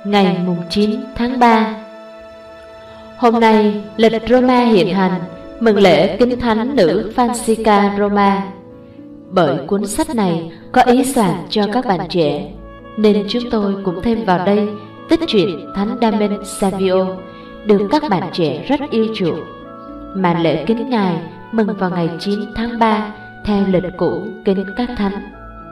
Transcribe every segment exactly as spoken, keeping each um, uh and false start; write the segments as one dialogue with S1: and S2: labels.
S1: ngày mùng chín tháng ba. Hôm nay, lịch Roma hiện hành mừng lễ kính thánh nữ Francisca Roma. Bởi cuốn sách này có ý soạn cho các bạn trẻ, nên chúng tôi cũng thêm vào đây tích truyện Thánh Damien Savio được các bạn trẻ rất yêu chuộng, mà lễ kính ngài mừng vào ngày chín tháng ba theo lịch cũ kính các thánh.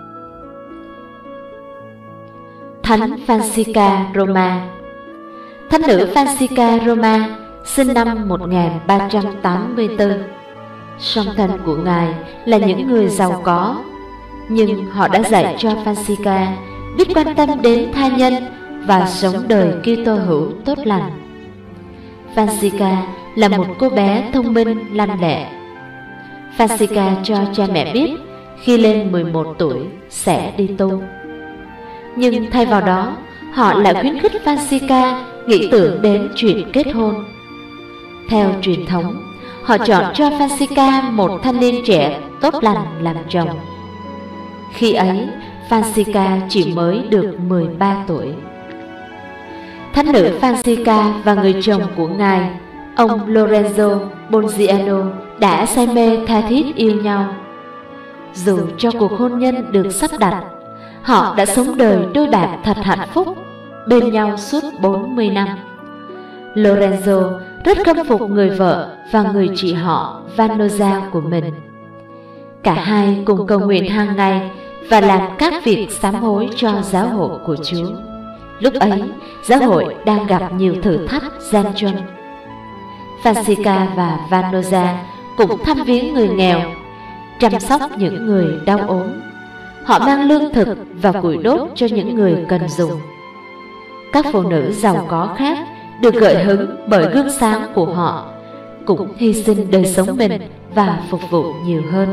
S1: Thánh Francisca Roma. Thánh nữ Francisca Roma sinh năm một nghìn ba trăm tám mươi tư. Song thân của ngài là những người giàu có, nhưng họ đã dạy cho Francisca biết quan tâm đến tha nhân và sống đời Kitô hữu tốt lành. Francisca là một cô bé thông minh lanh lẹ. Francisca cho cha mẹ biết khi lên mười một tuổi sẽ đi tu, nhưng thay vào đó họ lại khuyến khích Francisca nghĩ tưởng đến chuyện kết hôn. Theo truyền thống, họ chọn cho Francisca một thanh niên trẻ tốt lành làm chồng. Khi ấy, Francisca chỉ mới được mười ba tuổi. Thánh nữ Francisca và người chồng của ngài, ông Lorenzo Bonziano, đã say mê tha thiết yêu nhau. Dù cho cuộc hôn nhân được sắp đặt, họ đã sống đời đôi bạc thật hạnh phúc bên nhau suốt bốn mươi năm. Lorenzo rất khâm phục người vợ và người chị họ Vanoza của mình. Cả hai cùng cầu nguyện hàng ngày và làm các việc sám hối cho giáo hội của Chúa. Lúc ấy, giáo hội đang gặp nhiều thử thách gian truân. Francisca và Vanoza cũng thăm viếng người nghèo, chăm sóc những người đau ốm. Họ mang lương thực và củi đốt cho những người cần dùng. Các phụ nữ giàu có khác được gợi hứng bởi gương sáng của họ, cũng hy sinh đời sống mình và phục vụ nhiều hơn.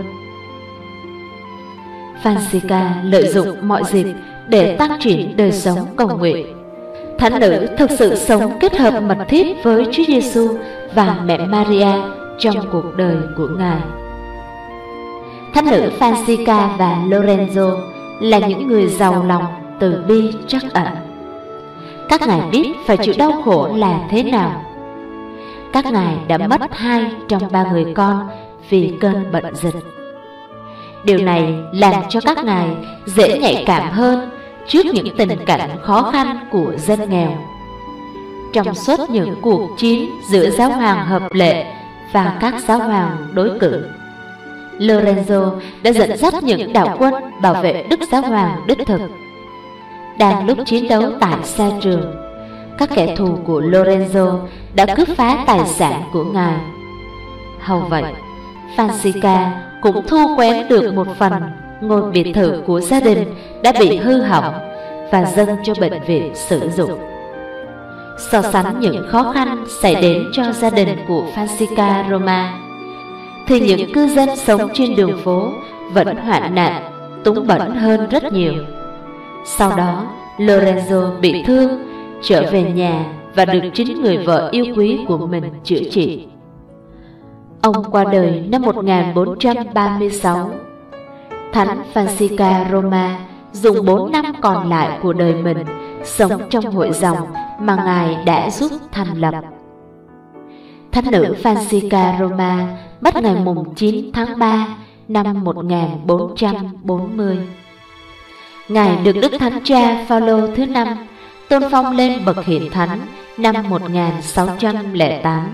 S1: Francisca lợi dụng mọi dịp để tăng triển đời sống cầu nguyện. Thánh nữ thực sự sống kết hợp mật thiết với Chúa Giêsu và mẹ Maria trong cuộc đời của ngài. Thánh nữ Francisca và Lorenzo là những người giàu lòng, từ bi, trắc ẩn. Các ngài biết phải chịu đau khổ là thế nào. Các ngài đã mất hai trong ba người con vì cơn bệnh dịch. Điều này làm cho các ngài dễ nhạy cảm hơn trước những tình cảnh khó khăn của dân nghèo. Trong suốt những cuộc chiến giữa giáo hoàng hợp lệ và các giáo hoàng đối cử, Lorenzo đã dẫn dắt những đạo quân bảo vệ Đức Giáo hoàng đích thực. Đang lúc chiến đấu tại xa trường, các kẻ thù của Lorenzo đã cướp phá tài sản của ngài. Hầu vậy, Francisca cũng thu quén được một phần ngôi biệt thự của gia đình đã bị hư hỏng và dâng cho bệnh viện sử dụng. So sánh những khó khăn xảy đến cho gia đình của Francisca Roma, thì những cư dân sống trên đường phố vẫn hoạn nạn, túng bẩn hơn rất nhiều. Sau đó, Lorenzo bị thương, trở về nhà và được chính người vợ yêu quý của mình chữa trị. Ông qua đời năm một nghìn bốn trăm ba mươi sáu. Thánh Francisca Roma dùng bốn năm còn lại của đời mình sống trong hội dòng mà ngài đã giúp thành lập. Thánh nữ Francisca Roma mất ngày mùng chín tháng ba năm một nghìn bốn trăm bốn mươi. Ngài được Đức Thánh Cha Phaolô thứ năm tôn phong lên bậc hiển thánh năm một nghìn sáu trăm lẻ tám.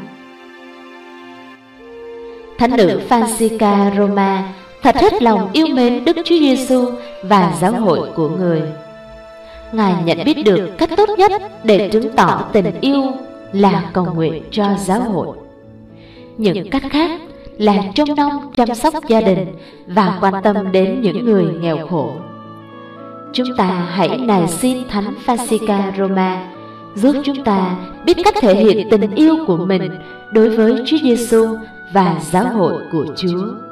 S1: Thánh nữ Francisca Roma thật hết lòng yêu mến Đức Chúa Giêsu và giáo hội của người. Ngài nhận biết được cách tốt nhất để chứng tỏ tình yêu là cầu nguyện cho giáo hội. Những cách khác là trông nom chăm sóc gia đình và quan tâm đến những người nghèo khổ. Chúng ta hãy nài xin Thánh Francisca Roma giúp chúng ta biết cách thể hiện tình yêu của mình đối với Chúa Giêsu và giáo hội của Chúa.